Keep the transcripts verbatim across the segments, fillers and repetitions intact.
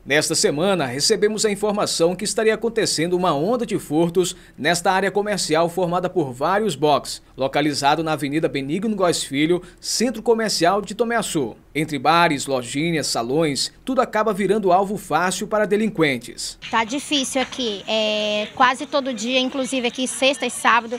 Nesta semana, recebemos a informação que estaria acontecendo uma onda de furtos nesta área comercial formada por vários boxes, localizado na Avenida Benigno Góes Filho, centro comercial de Tomé Açu. Entre bares, lojinhas, salões, tudo acaba virando alvo fácil para delinquentes. Tá difícil aqui, é, quase todo dia, inclusive aqui sexta e sábado,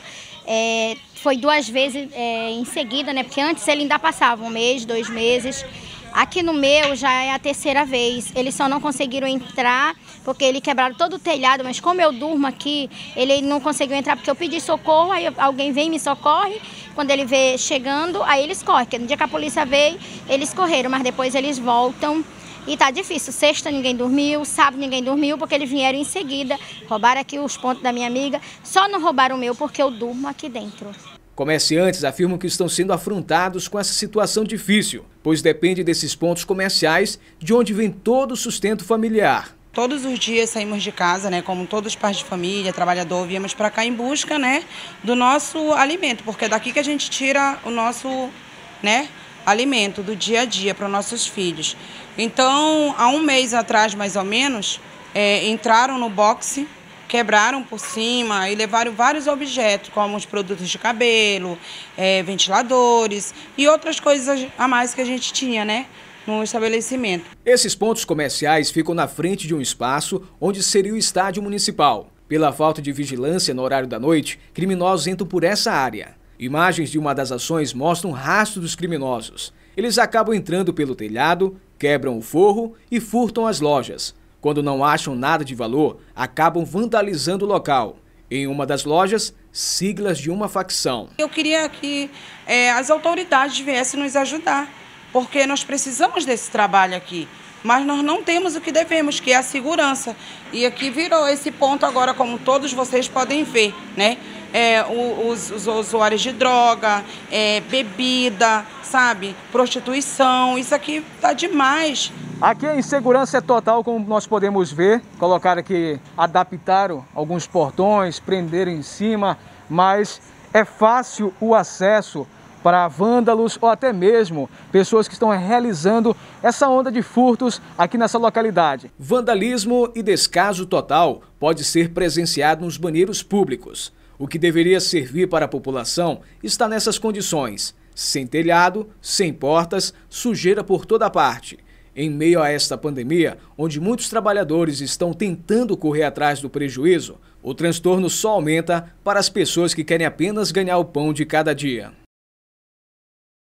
é, foi duas vezes é, em seguida, né? Porque antes ele ainda passava um mês, dois meses. Aqui no meu já é a terceira vez, eles só não conseguiram entrar porque ele quebraram todo o telhado, mas como eu durmo aqui, ele não conseguiu entrar porque eu pedi socorro, aí alguém vem e me socorre, quando ele vê chegando, aí eles correm, porque no dia que a polícia veio, eles correram, mas depois eles voltam e tá difícil. Sexta ninguém dormiu, sábado ninguém dormiu porque eles vieram em seguida, roubaram aqui os pontos da minha amiga, só não roubaram o meu porque eu durmo aqui dentro. Comerciantes afirmam que estão sendo afrontados com essa situação difícil, pois depende desses pontos comerciais de onde vem todo o sustento familiar. Todos os dias saímos de casa, né, como todos os pais de família, trabalhador, viemos para cá em busca, né, do nosso alimento, porque é daqui que a gente tira o nosso, né, alimento do dia a dia para os nossos filhos. Então, há um mês atrás, mais ou menos, é, entraram no boxe, quebraram por cima e levaram vários objetos, como os produtos de cabelo, é, ventiladores e outras coisas a mais que a gente tinha, né, no estabelecimento. Esses pontos comerciais ficam na frente de um espaço onde seria o estádio municipal. Pela falta de vigilância no horário da noite, criminosos entram por essa área. Imagens de uma das ações mostram o rastro dos criminosos. Eles acabam entrando pelo telhado, quebram o forro e furtam as lojas. Quando não acham nada de valor, acabam vandalizando o local. Em uma das lojas, siglas de uma facção. Eu queria que é, as autoridades viessem nos ajudar, porque nós precisamos desse trabalho aqui, mas nós não temos o que devemos, que é a segurança. E aqui virou esse ponto agora, como todos vocês podem ver, né? É, os, os usuários de droga, é, bebida, sabe? Prostituição, isso aqui tá demais. Aqui a insegurança é total, como nós podemos ver. Colocaram aqui, adaptaram alguns portões, prenderam em cima, mas é fácil o acesso para vândalos ou até mesmo pessoas que estão realizando essa onda de furtos aqui nessa localidade. Vandalismo e descaso total pode ser presenciado nos banheiros públicos. O que deveria servir para a população está nessas condições: sem telhado, sem portas, sujeira por toda parte. Em meio a esta pandemia, onde muitos trabalhadores estão tentando correr atrás do prejuízo, o transtorno só aumenta para as pessoas que querem apenas ganhar o pão de cada dia.